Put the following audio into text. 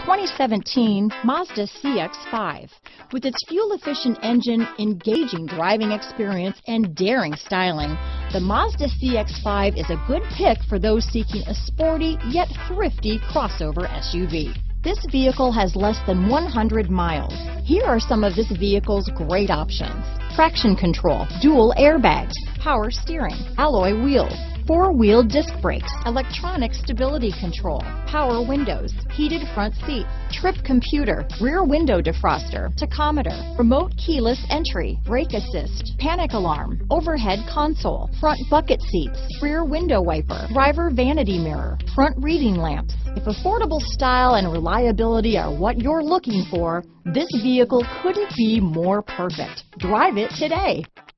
2017 Mazda CX-5. With its fuel-efficient engine, engaging driving experience, and daring styling, the Mazda CX-5 is a good pick for those seeking a sporty yet thrifty crossover SUV. This vehicle has less than 100 miles. Here are some of this vehicle's great options: traction control, dual airbags, power steering, alloy wheels, four-wheel disc brakes, electronic stability control, power windows, heated front seats, trip computer, rear window defroster, tachometer, remote keyless entry, brake assist, panic alarm, overhead console, front bucket seats, rear window wiper, driver vanity mirror, front reading lamps. If affordable style and reliability are what you're looking for, this vehicle couldn't be more perfect. Drive it today.